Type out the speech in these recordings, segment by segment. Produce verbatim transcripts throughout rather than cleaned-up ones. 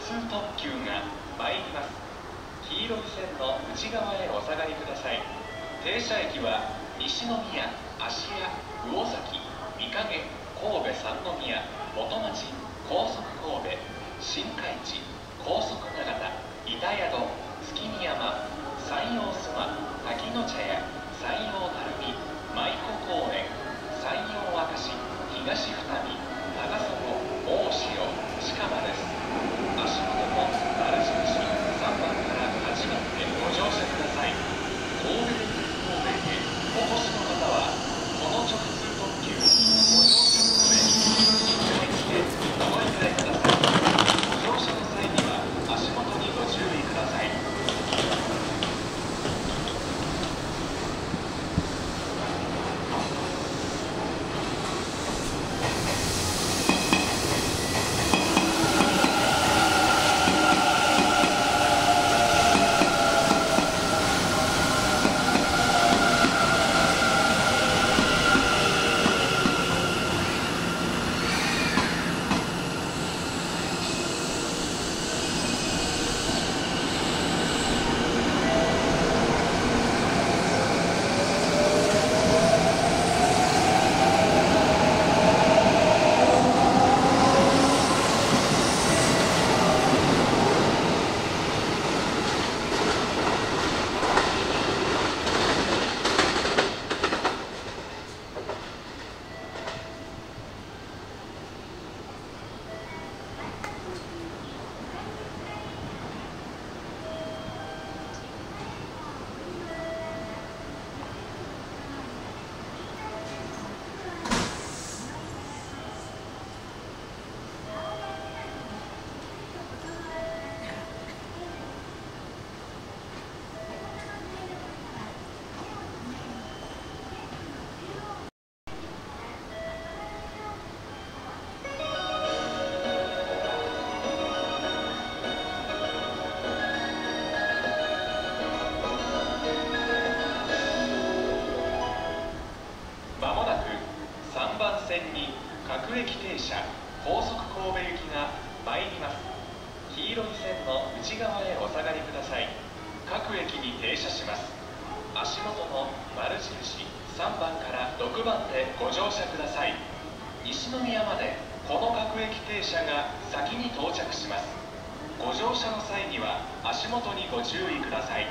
通特急が参ります。黄色い線の内側へお下がりください。停車駅は西宮、芦屋、魚崎、御影、神戸三宮、元町、高速神戸、新海地、高速長田、板宿、月見山、山陽須磨、滝の茶屋、山陽垂水、舞子公園、山陽明石、東二見、長曽大潮、鹿間です。足元の丸印さんばんからはちばんでご乗車ください。神戸電鉄神戸へお越しの方はこの直通特急ご乗車の上に新海地へお乗り換えください。ご乗車の際には足元にご注意ください。各駅停車高速神戸行きが参ります。黄色い線の内側へお下がりください。各駅に停車します。足元の丸印さんばんからろくばんでご乗車ください。西宮までこの各駅停車が先に到着します。ご乗車の際には足元にご注意ください。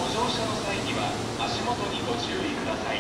乗車の際には足元にご注意ください。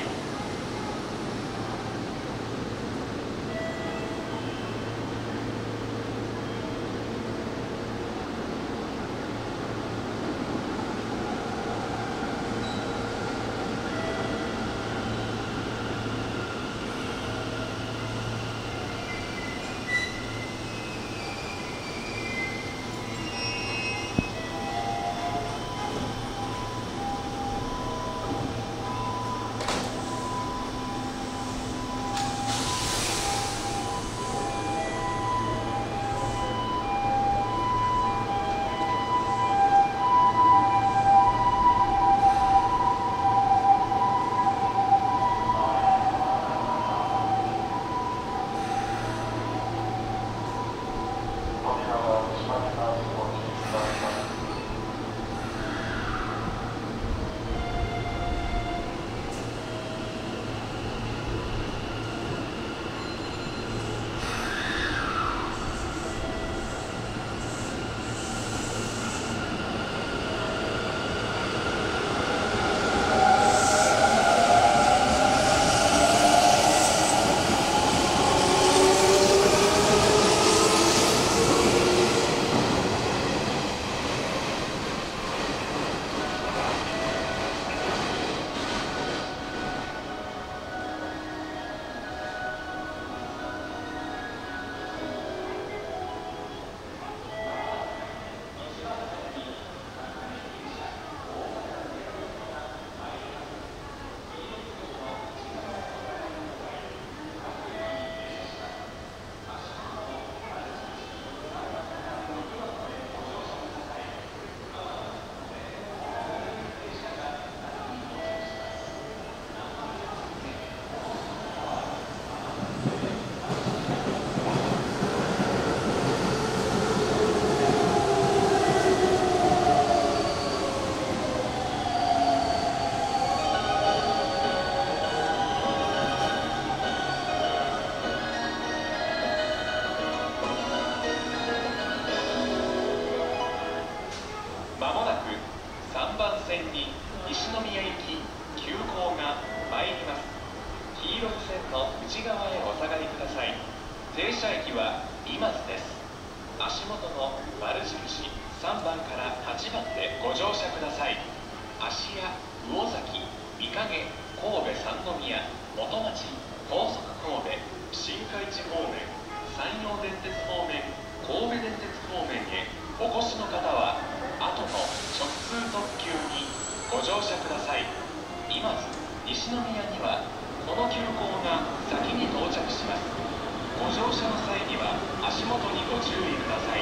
まもなくさんばん線に西宮行き急行が参ります。黄色い線の内側へお下がりください。停車駅は今津です。足元の丸印さんばんからはちばんでご乗車ください。芦屋、魚崎、御影、神戸三宮、元町、高速神戸、新海地方面、山陽電鉄方面、神戸電鉄方面へお越しの方は後の直通特急にご乗車ください。今津、西宮にはこの急行が先に到着します。ご乗車の際には足元にご注意ください。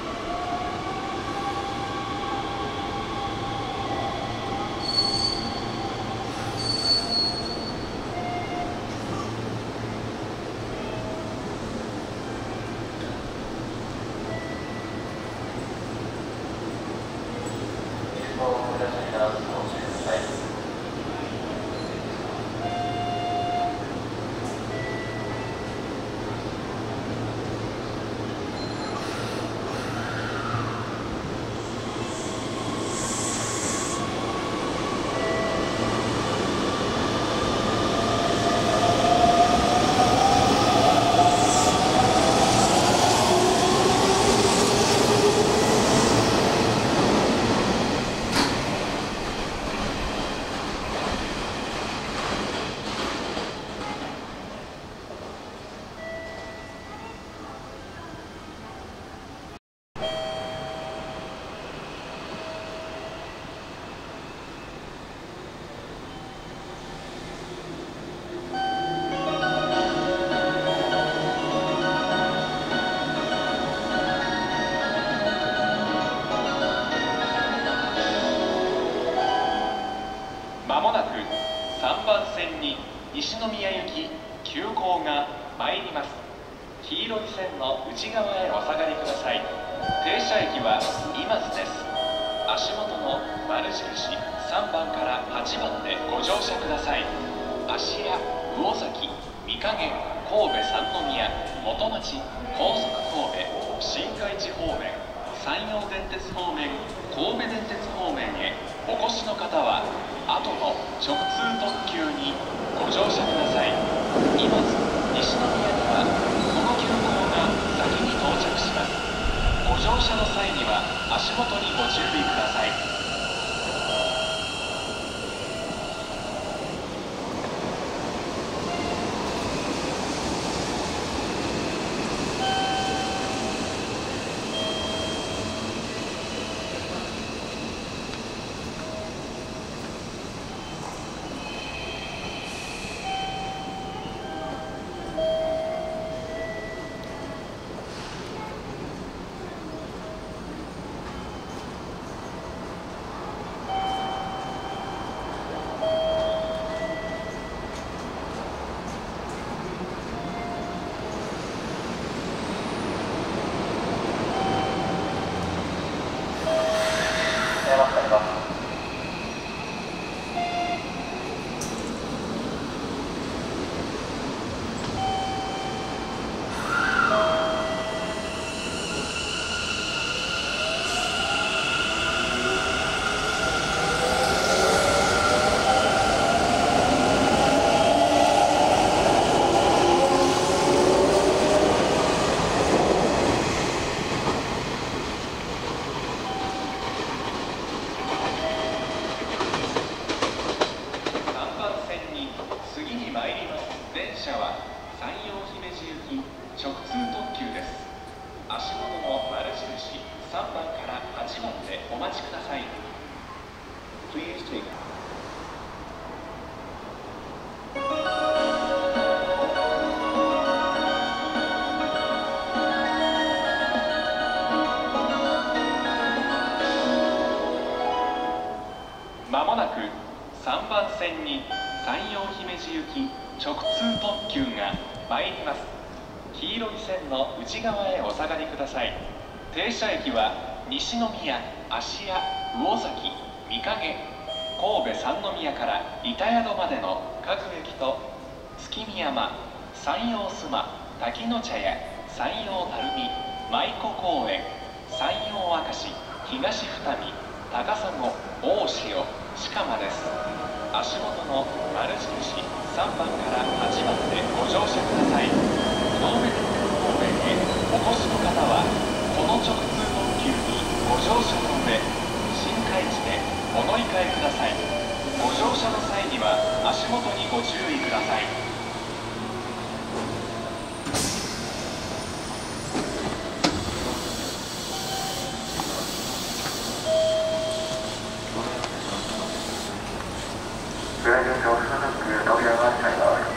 まもなくさんばん線に西宮行き急行が参ります。黄色い線の内側へお下がりください。停車駅は今津です。足元の丸印さんばんからはちばんでご乗車ください。芦屋、魚崎、御影、神戸三宮、元町、高速神戸、新海地方面、山陽電鉄方面、神戸電鉄方面へお越しの方は直通特急にご乗車ください。今西宮にはこの急行が先に到着します。ご乗車の際には足元にご注意ください。電車は山陽姫路行き直通特急です。足元の丸印さんばんからはちばんでお待ちください。Please take it. まもなくさんばん線に山陽姫路行き直通特急が参ります。黄色い線の内側へお下がりください。停車駅は西宮、芦屋、魚崎、御影、神戸三宮から板宿までの各駅と月見山、山陽須磨、滝の茶屋、山陽垂水、舞子公園、山陽明石、東二見、高砂、大潮、鹿間です。足元の丸印さんばんからはちばんでご乗車ください。神戸電鉄神戸へお越しの方はこの直通特急にご乗車の上、新海地でお乗り換えください。ご乗車の際には足元にご注意ください。 直通特急扉が閉まります。